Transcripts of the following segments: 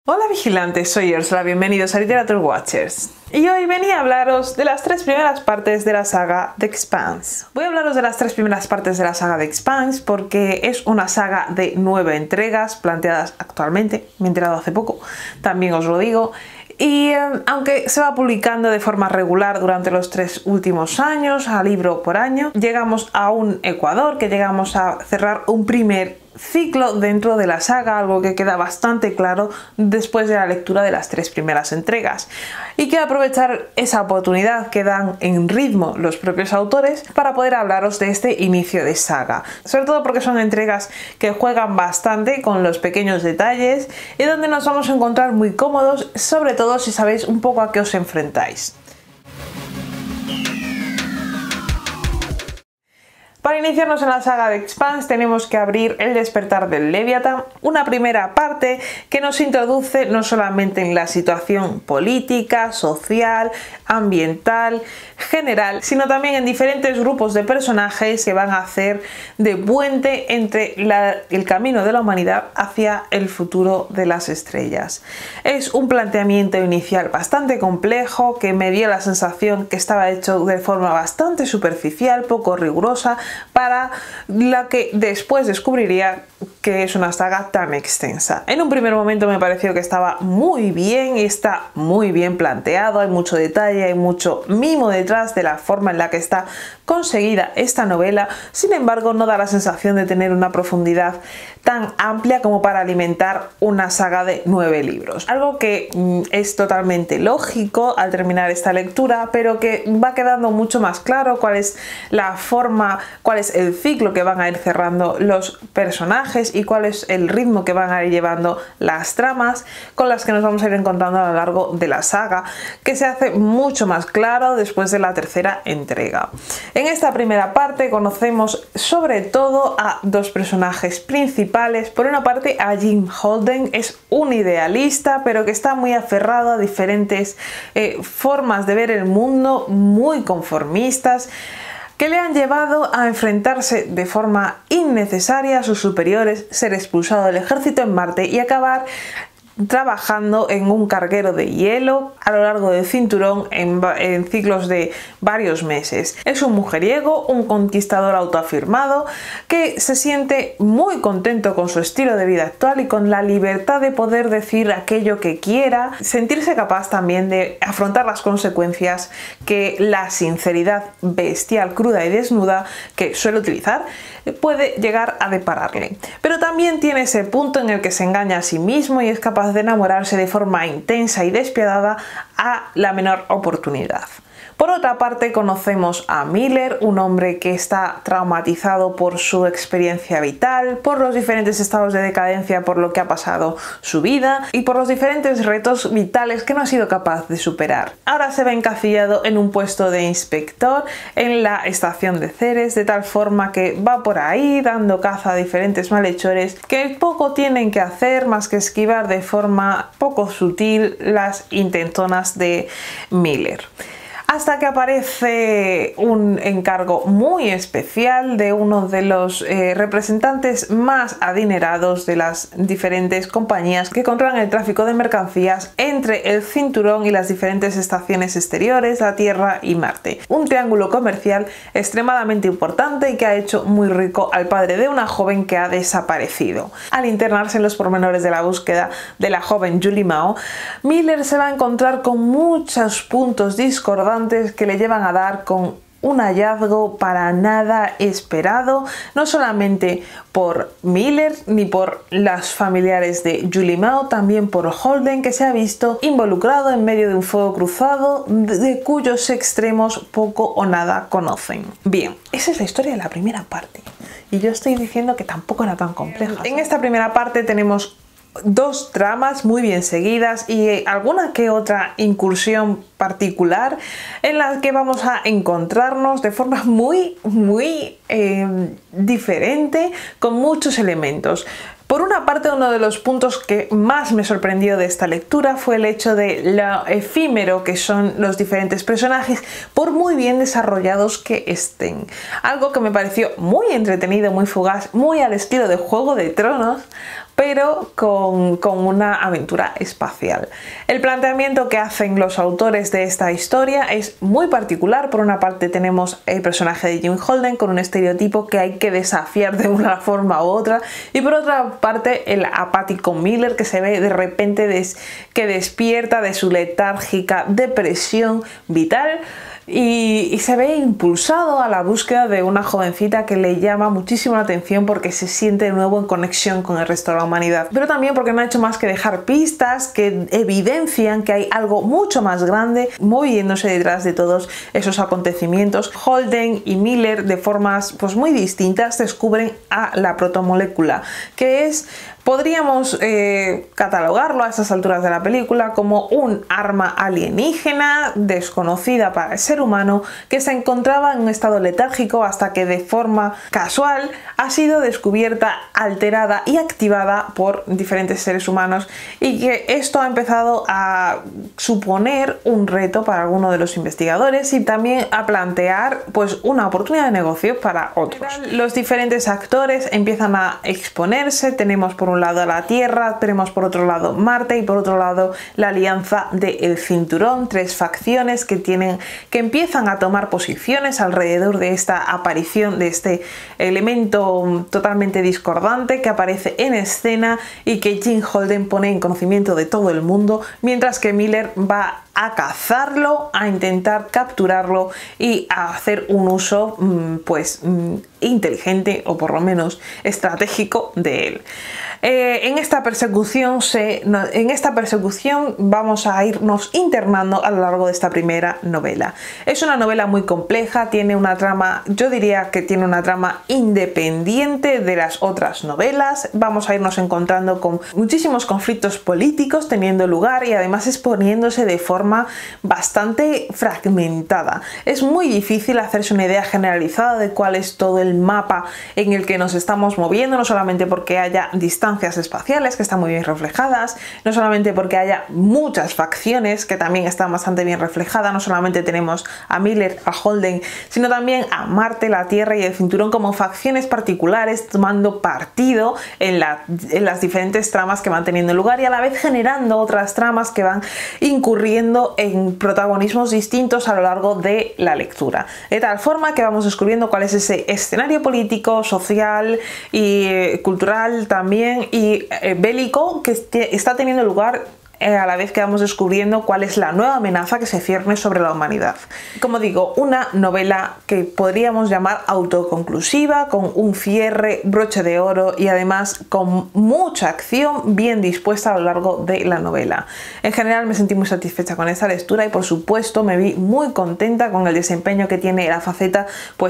Hola vigilantes, soy Ursula, bienvenidos a Literature Watchers. Y hoy venía a hablaros de las tres primeras partes de la saga The Expanse. Voy a hablaros de las tres primeras partes de la saga The Expanse porque es una saga de 9 entregas planteadas actualmente, me he enterado hace poco, también os lo digo. Y aunque se va publicando de forma regular durante los 3 últimos años, a libro por año, llegamos a un ecuador, que llegamos a cerrar un primer ciclo dentro de la saga, algo que queda bastante claro después de la lectura de las 3 primeras entregas. Y quiero aprovechar esa oportunidad que dan en ritmo los propios autores para poder hablaros de este inicio de saga. Sobre todo porque son entregas que juegan bastante con los pequeños detalles y donde nos vamos a encontrar muy cómodos, sobre todo si sabéis un poco a qué os enfrentáis. Para iniciarnos en la saga de Expanse tenemos que abrir El despertar del Leviatán, una primera parte que nos introduce no solamente en la situación política, social, ambiental, general, sino también en diferentes grupos de personajes que van a hacer de puente entre el camino de la humanidad hacia el futuro de las estrellas. Es un planteamiento inicial bastante complejo que me dio la sensación que estaba hecho de forma bastante superficial, poco rigurosa, para la que después descubriría que es una saga tan extensa. En un primer momento me pareció que estaba muy bien y está muy bien planteado, hay mucho detalle, hay mucho mimo detrás de la forma en la que está conseguida esta novela, sin embargo no da la sensación de tener una profundidad tan amplia como para alimentar una saga de 9 libros. Algo que es totalmente lógico al terminar esta lectura, pero que va quedando mucho más claro cuál es la forma, cuál es el ciclo que van a ir cerrando los personajes y cuál es el ritmo que van a ir llevando las tramas con las que nos vamos a ir encontrando a lo largo de la saga, que se hace mucho más claro después de la tercera entrega. En esta primera parte conocemos sobre todo a dos personajes principales. Por una parte a Jim Holden, es un idealista pero que está muy aferrado a diferentes formas de ver el mundo, muy conformistas, que le han llevado a enfrentarse de forma innecesaria a sus superiores, ser expulsado del ejército en Marte y acabar trabajando en un carguero de hielo a lo largo del cinturón en ciclos de varios meses. Es un mujeriego, un conquistador autoafirmado que se siente muy contento con su estilo de vida actual y con la libertad de poder decir aquello que quiera, sentirse capaz también de afrontar las consecuencias que la sinceridad bestial, cruda y desnuda que suele utilizar puede llegar a depararle. Pero también tiene ese punto en el que se engaña a sí mismo y es capaz de enamorarse de forma intensa y despiadada a la menor oportunidad. Por otra parte conocemos a Miller, un hombre que está traumatizado por su experiencia vital, por los diferentes estados de decadencia por lo que ha pasado su vida y por los diferentes retos vitales que no ha sido capaz de superar. Ahora se ve encasillado en un puesto de inspector en la estación de Ceres, de tal forma que va por ahí dando caza a diferentes malhechores que poco tienen que hacer más que esquivar de forma poco sutil las intentonas de Miller. Hasta que aparece un encargo muy especial de uno de los representantes más adinerados de las diferentes compañías que controlan el tráfico de mercancías entre el cinturón y las diferentes estaciones exteriores, la Tierra y Marte. Un triángulo comercial extremadamente importante y que ha hecho muy rico al padre de una joven que ha desaparecido. Al internarse en los pormenores de la búsqueda de la joven Julie Mao, Miller se va a encontrar con muchos puntos discordantes que le llevan a dar con un hallazgo para nada esperado, no solamente por Miller ni por las familiares de Julie Mao, también por Holden, que se ha visto involucrado en medio de un fuego cruzado de cuyos extremos poco o nada conocen. Bien, esa es la historia de la primera parte y yo estoy diciendo que tampoco era tan compleja. En esta primera parte tenemos dos tramas muy bien seguidas y alguna que otra incursión particular en la que vamos a encontrarnos de forma muy diferente con muchos elementos. Por una parte, uno de los puntos que más me sorprendió de esta lectura fue el hecho de lo efímero que son los diferentes personajes, por muy bien desarrollados que estén. Algo que me pareció muy entretenido, muy fugaz, muy al estilo de Juego de Tronos, pero con una aventura espacial. El planteamiento que hacen los autores de esta historia es muy particular. Por una parte tenemos el personaje de Jim Holden con un estereotipo que hay que desafiar de una forma u otra, y por otra parte el apático Miller, que se ve de repente que despierta de su letárgica depresión vital y se ve impulsado a la búsqueda de una jovencita que le llama muchísimo la atención porque se siente de nuevo en conexión con el resto de la humanidad, pero también porque no ha hecho más que dejar pistas que evidencian que hay algo mucho más grande moviéndose detrás de todos esos acontecimientos. Holden y Miller, de formas pues muy distintas, descubren a la protomolécula, que es, podríamos catalogarlo a estas alturas de la película como un arma alienígena desconocida para el ser humano, que se encontraba en un estado letárgico hasta que de forma casual ha sido descubierta, alterada y activada por diferentes seres humanos, y que esto ha empezado a suponer un reto para algunos de los investigadores y también a plantear pues una oportunidad de negocio para otros. Los diferentes actores empiezan a exponerse. Tenemos por un lado a la Tierra, tenemos por otro lado Marte y por otro lado la Alianza del Cinturón, tres facciones que empiezan a tomar posiciones alrededor de esta aparición de este elemento totalmente discordante que aparece en escena y que Jim Holden pone en conocimiento de todo el mundo, mientras que Miller va a cazarlo, a intentar capturarlo y a hacer un uso inteligente o por lo menos estratégico de él. En esta persecución vamos a irnos internando a lo largo de esta primera novela. Es una novela muy compleja, tiene una trama, yo diría que tiene una trama independiente de las otras novelas. Vamos a irnos encontrando con muchísimos conflictos políticos teniendo lugar y además exponiéndose de forma bastante fragmentada. Es muy difícil hacerse una idea generalizada de cuál es todo el mapa en el que nos estamos moviendo, no solamente porque haya distancias espaciales que están muy bien reflejadas, no solamente porque haya muchas facciones que también están bastante bien reflejadas, no solamente tenemos a Miller, a Holden, sino también a Marte, la Tierra y el Cinturón como facciones particulares tomando partido en las diferentes tramas que van teniendo lugar y a la vez generando otras tramas que van incurriendo en protagonismos distintos a lo largo de la lectura, de tal forma que vamos descubriendo cuál es ese escenario político, social y cultural también y bélico que está teniendo lugar, a la vez que vamos descubriendo cuál es la nueva amenaza que se cierne sobre la humanidad. Como digo, una novela que podríamos llamar autoconclusiva, con un cierre, broche de oro y además con mucha acción bien dispuesta a lo largo de la novela. En general me sentí muy satisfecha con esta lectura y por supuesto me vi muy contenta con el desempeño que tiene la faceta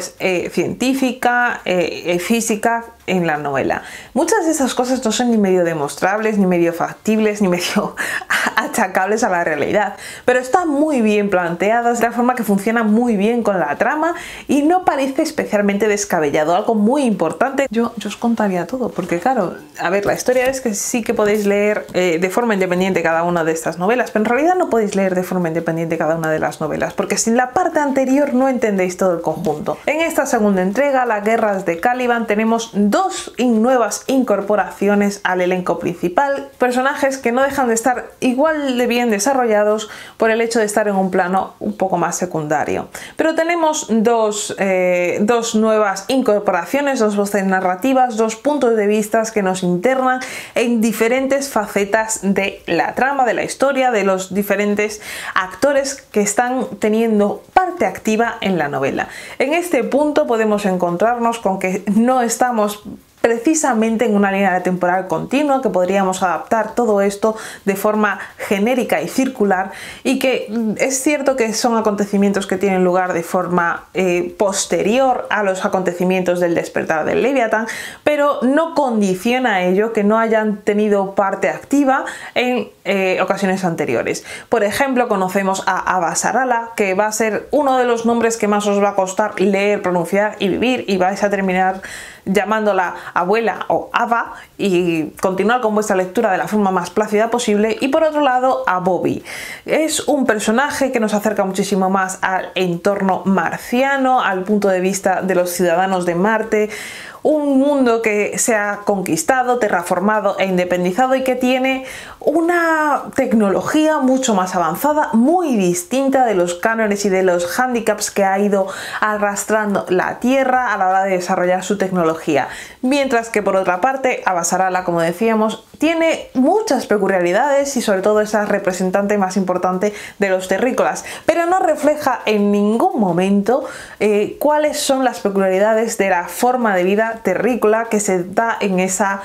científica, física en la novela. Muchas de esas cosas no son ni medio demostrables, ni medio factibles, ni medio achacables a la realidad, pero están muy bien planteadas de la forma que funciona muy bien con la trama y no parece especialmente descabellado. Algo muy importante, yo os contaría todo, porque claro, a ver, la historia es que sí que podéis leer de forma independiente cada una de estas novelas, pero en realidad no podéis leer de forma independiente cada una de las novelas, porque sin la parte anterior no entendéis todo el conjunto. En esta segunda entrega, Las guerras de Caliban, tenemos dos nuevas incorporaciones al elenco principal, personajes que no dejan de estar igual de bien desarrollados por el hecho de estar en un plano un poco más secundario. Pero tenemos dos nuevas incorporaciones, dos voces narrativas, dos puntos de vista que nos internan en diferentes facetas de la trama, de la historia, de los diferentes actores que están teniendo parte activa en la novela. En este punto podemos encontrarnos con que no estamos precisamente en una línea temporal continua, que podríamos adaptar todo esto de forma genérica y circular, y que es cierto que son acontecimientos que tienen lugar de forma posterior a los acontecimientos del despertar del Leviatán, pero no condiciona a ello que no hayan tenido parte activa en ocasiones anteriores. Por ejemplo, conocemos a Avasarala, que va a ser uno de los nombres que más os va a costar leer, pronunciar y vivir, y vais a terminar llamándola abuela o Ava y continuar con vuestra lectura de la forma más plácida posible. Y por otro lado, a Bobby. Es un personaje que nos acerca muchísimo más al entorno marciano, al punto de vista de los ciudadanos de Marte, un mundo que se ha conquistado, terraformado e independizado y que tiene una tecnología mucho más avanzada, muy distinta de los cánones y de los handicaps que ha ido arrastrando la Tierra a la hora de desarrollar su tecnología. Mientras que por otra parte, Avasarala, como decíamos, tiene muchas peculiaridades y sobre todo es la representante más importante de los terrícolas, pero no refleja en ningún momento cuáles son las peculiaridades de la forma de vida terrícola que se da en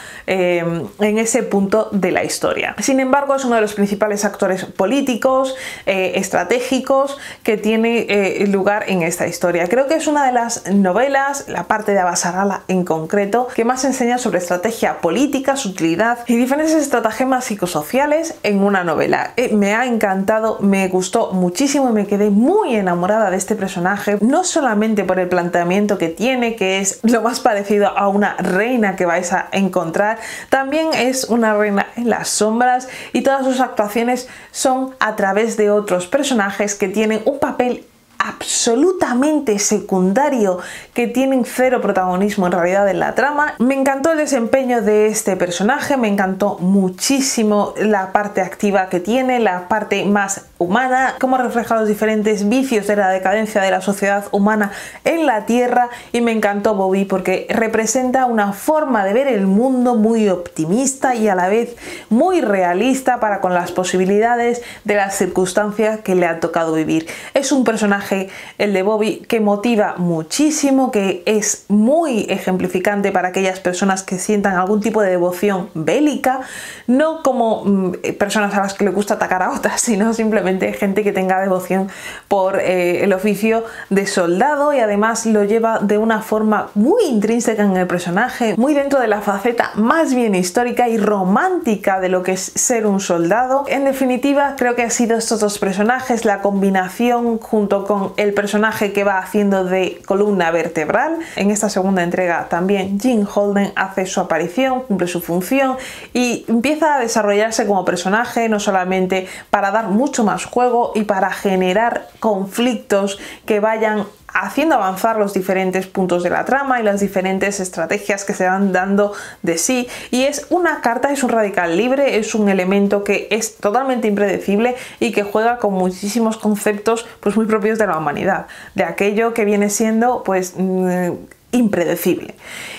ese punto de la historia. Sin embargo, es uno de los principales actores políticos, estratégicos que tiene lugar en esta historia. Creo que es una de las novelas, la parte de Avasarala en concreto, que más enseña sobre estrategia política, sutilidad y diferentes estratagemas psicosociales en una novela. Me ha encantado, me gustó muchísimo y me quedé muy enamorada de este personaje, no solamente por el planteamiento que tiene, que es lo más parecido a una reina que vais a encontrar, también es una reina en las sombras y todas sus actuaciones son a través de otros personajes que tienen un papel absolutamente secundario, que tienen cero protagonismo en realidad en la trama. Me encantó el desempeño de este personaje, me encantó muchísimo la parte activa que tiene, la parte más humana, cómo refleja los diferentes vicios de la decadencia de la sociedad humana en la Tierra, y me encantó Bobby porque representa una forma de ver el mundo muy optimista y a la vez muy realista para con las posibilidades de las circunstancias que le ha tocado vivir. Es un personaje, el de Bobby, que motiva muchísimo, que es muy ejemplificante para aquellas personas que sientan algún tipo de devoción bélica, no como personas a las que le gusta atacar a otras, sino simplemente gente que tenga devoción por el oficio de soldado, y además lo lleva de una forma muy intrínseca en el personaje, muy dentro de la faceta más bien histórica y romántica de lo que es ser un soldado. En definitiva, creo que han sido estos dos personajes, la combinación junto con el personaje que va haciendo de columna vertebral. En esta segunda entrega también Jim Holden hace su aparición, cumple su función y empieza a desarrollarse como personaje, no solamente para dar mucho más juego y para generar conflictos que vayan haciendo avanzar los diferentes puntos de la trama y las diferentes estrategias que se van dando de sí. Y es una carta, es un radical libre, es un elemento que es totalmente impredecible y que juega con muchísimos conceptos pues muy propios de la humanidad, de aquello que viene siendo pues impredecible.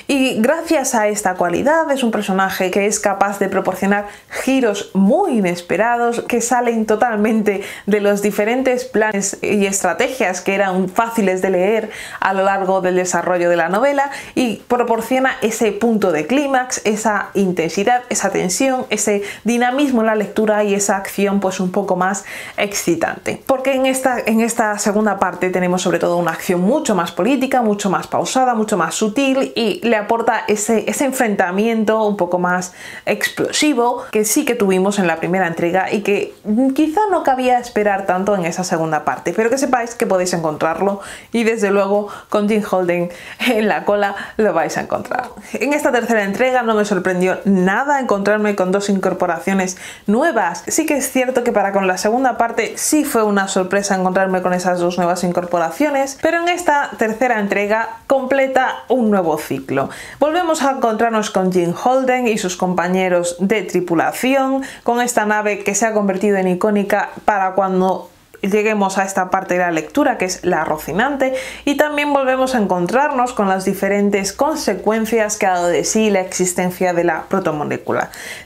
Y gracias a esta cualidad es un personaje que es capaz de proporcionar giros muy inesperados que salen totalmente de los diferentes planes y estrategias que eran fáciles de leer a lo largo del desarrollo de la novela, y proporciona ese punto de clímax, esa intensidad, esa tensión, ese dinamismo en la lectura y esa acción pues un poco más excitante. Porque en esta segunda parte tenemos sobre todo una acción mucho más política, mucho más pausada, mucho más sutil, y le aporta ese enfrentamiento un poco más explosivo que sí que tuvimos en la primera entrega y que quizá no cabía esperar tanto en esa segunda parte, pero que sepáis que podéis encontrarlo, y desde luego con Jim Holden en la cola lo vais a encontrar. En esta tercera entrega no me sorprendió nada encontrarme con dos incorporaciones nuevas. Sí que es cierto que para con la segunda parte sí fue una sorpresa encontrarme con esas dos nuevas incorporaciones, pero en esta tercera entrega completa un nuevo ciclo. Volvemos a encontrarnos con Jim Holden y sus compañeros de tripulación, con esta nave que se ha convertido en icónica para cuando lleguemos a esta parte de la lectura, que es la Rocinante, y también volvemos a encontrarnos con las diferentes consecuencias que ha dado de sí la existencia de la protomolécula.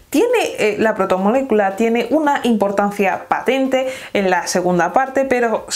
La protomolécula tiene una importancia patente en la segunda parte, pero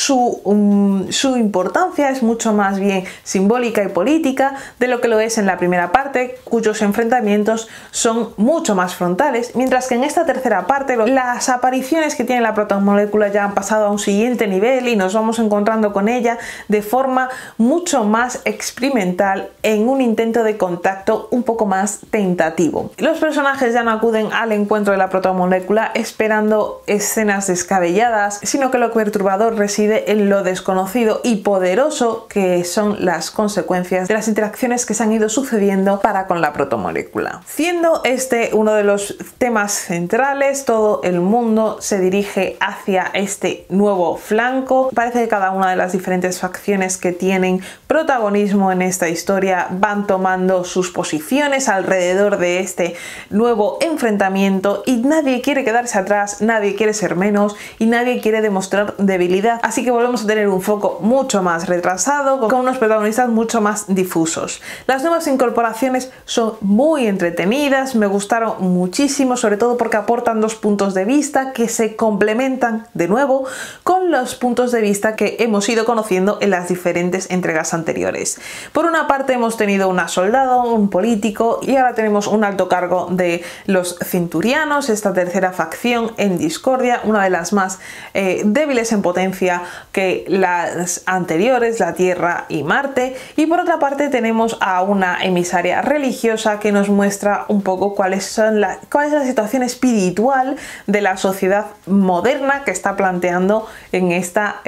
su importancia es mucho más bien simbólica y política de lo que lo es en la primera parte, cuyos enfrentamientos son mucho más frontales, mientras que en esta tercera parte las apariciones que tiene la protomolécula ya han pasado a un siguiente nivel y nos vamos encontrando con ella de forma mucho más experimental en un intento de contacto un poco más tentativo. Los personajes ya no acuden acuden al encuentro de la protomolécula esperando escenas descabelladas, sino que lo perturbador reside en lo desconocido y poderoso que son las consecuencias de las interacciones que se han ido sucediendo para con la protomolécula. Siendo este uno de los temas centrales, todo el mundo se dirige hacia este nuevo flanco. Parece que cada una de las diferentes facciones que tienen protagonismo en esta historia van tomando sus posiciones alrededor de este nuevo enfrentamiento y nadie quiere quedarse atrás, nadie quiere ser menos y nadie quiere demostrar debilidad. Así que volvemos a tener un foco mucho más retrasado, con unos protagonistas mucho más difusos. Las nuevas incorporaciones son muy entretenidas, me gustaron muchísimo, sobre todo porque aportan dos puntos de vista que se complementan de nuevo con los puntos de vista que hemos ido conociendo en las diferentes entregas anteriores. Por una parte hemos tenido una soldado, un político y ahora tenemos un alto cargo de los Cinturianos, esta tercera facción en discordia, una de las más débiles en potencia que las anteriores, la Tierra y Marte. Y por otra parte tenemos a una emisaria religiosa que nos muestra un poco cuál es la situación espiritual de la sociedad moderna que está planteando en esta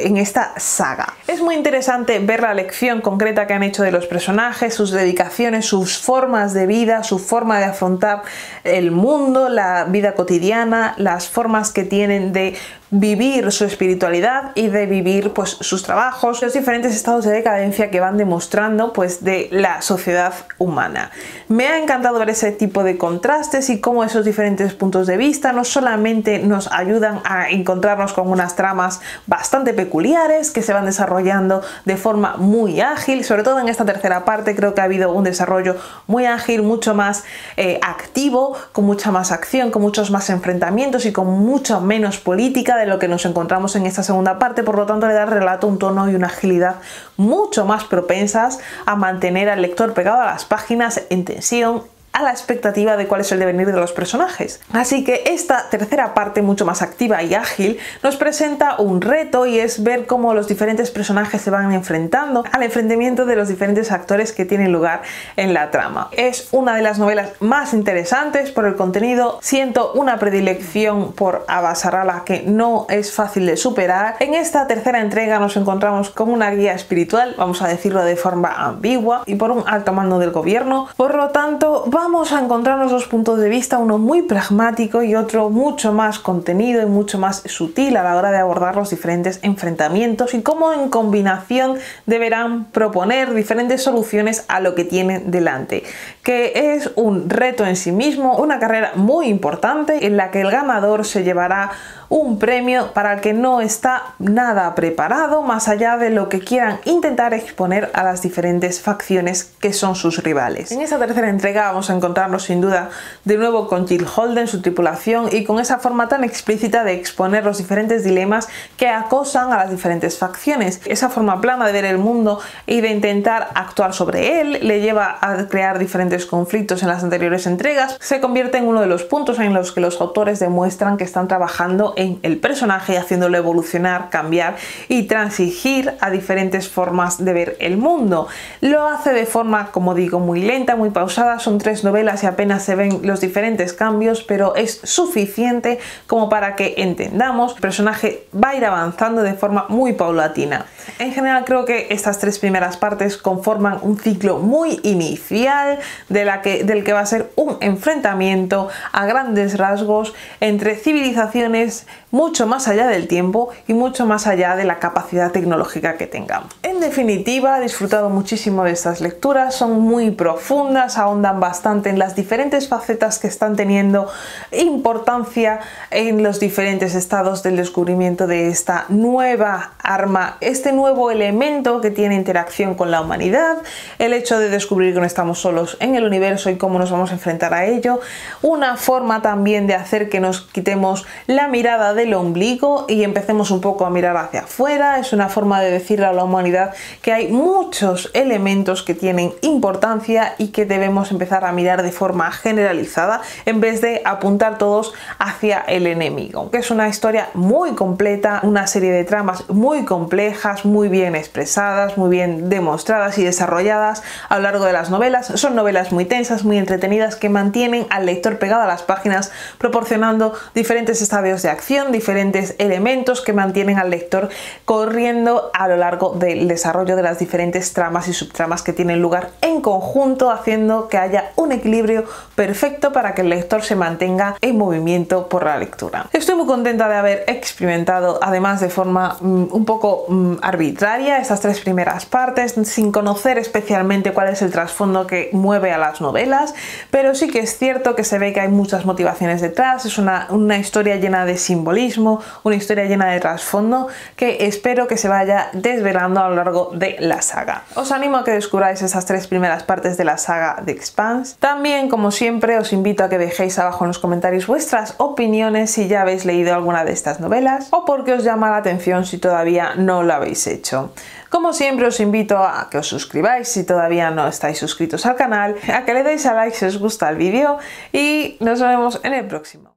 saga. Es muy interesante ver la lección concreta que han hecho de los personajes, sus dedicaciones, sus formas de vida, su forma de afrontar el mundo, la vida cotidiana, las formas que tienen de vivir su espiritualidad y de vivir pues sus trabajos, los diferentes estados de decadencia que van demostrando pues de la sociedad humana. Me ha encantado ver ese tipo de contrastes y cómo esos diferentes puntos de vista no solamente nos ayudan a encontrarnos con unas tramas bastante peculiares que se van desarrollando de forma muy ágil, sobre todo en esta tercera parte creo que ha habido un desarrollo muy ágil, mucho más activo, con mucha más acción, con muchos más enfrentamientos y con mucho menos política de lo que nos encontramos en esta segunda parte. Por lo tanto le da al relato un tono y una agilidad mucho más propensas a mantener al lector pegado a las páginas en tensión, a la expectativa de cuál es el devenir de los personajes. Así que esta tercera parte, mucho más activa y ágil, nos presenta un reto y es ver cómo los diferentes personajes se van enfrentando al enfrentamiento de los diferentes actores que tienen lugar en la trama. Es una de las novelas más interesantes por el contenido. Siento una predilección por Abbas Arala que no es fácil de superar. En esta tercera entrega nos encontramos con una guía espiritual, vamos a decirlo de forma ambigua, y por un alto mando del gobierno. Por lo tanto, vamos a encontrarnos dos puntos de vista, uno muy pragmático y otro mucho más contenido y mucho más sutil a la hora de abordar los diferentes enfrentamientos y cómo en combinación deberán proponer diferentes soluciones a lo que tienen delante, que es un reto en sí mismo, una carrera muy importante en la que el ganador se llevará un premio para el que no está nada preparado, más allá de lo que quieran intentar exponer a las diferentes facciones que son sus rivales. En esta tercera entrega vamos a encontrarnos sin duda de nuevo con Jill Holden, su tripulación, y con esa forma tan explícita de exponer los diferentes dilemas que acosan a las diferentes facciones. Esa forma plana de ver el mundo y de intentar actuar sobre él le lleva a crear diferentes conflictos en las anteriores entregas. Se convierte en uno de los puntos en los que los autores demuestran que están trabajando en el personaje, haciéndolo evolucionar, cambiar y transigir a diferentes formas de ver el mundo. Lo hace de forma, como digo, muy lenta, muy pausada. Son 3 novelas y apenas se ven los diferentes cambios, pero es suficiente como para que entendamos. El personaje va a ir avanzando de forma muy paulatina. En general creo que estas 3 primeras partes conforman un ciclo muy inicial del que va a ser un enfrentamiento a grandes rasgos entre civilizaciones mucho más allá del tiempo y mucho más allá de la capacidad tecnológica que tengamos. En definitiva, he disfrutado muchísimo de estas lecturas, son muy profundas, ahondan bastante en las diferentes facetas que están teniendo importancia en los diferentes estados del descubrimiento de esta nueva arma, este nuevo elemento que tiene interacción con la humanidad, el hecho de descubrir que no estamos solos en el universo y cómo nos vamos a enfrentar a ello, una forma también de hacer que nos quitemos la mirada del ombligo y empecemos un poco a mirar hacia afuera. Es una forma de decirle a la humanidad que hay muchos elementos que tienen importancia y que debemos empezar a mirar de forma generalizada en vez de apuntar todos hacia el enemigo. Que es una historia muy completa, una serie de tramas muy complejas, tramas muy bien expresadas, muy bien demostradas y desarrolladas a lo largo de las novelas. Son novelas muy tensas, muy entretenidas, que mantienen al lector pegado a las páginas, proporcionando diferentes estadios de acción, diferentes elementos que mantienen al lector corriendo a lo largo del desarrollo de las diferentes tramas y subtramas que tienen lugar en conjunto, haciendo que haya un equilibrio perfecto para que el lector se mantenga en movimiento por la lectura. Estoy muy contenta de haber experimentado, además de forma un poco arbitraria, estas 3 primeras partes, sin conocer especialmente cuál es el trasfondo que mueve a las novelas, pero sí que es cierto que se ve que hay muchas motivaciones detrás. Es una historia llena de simbolismo, una historia llena de trasfondo que espero que se vaya desvelando a lo largo de la saga. Os animo a que descubráis esas 3 primeras partes de la saga The Expanse. También, como siempre, os invito a que dejéis abajo en los comentarios vuestras opiniones si ya habéis leído alguna de estas novelas o por qué os llama la atención si todavía no lo habéis hecho. Como siempre, os invito a que os suscribáis si todavía no estáis suscritos al canal, a que le deis a like si os gusta el vídeo y nos vemos en el próximo.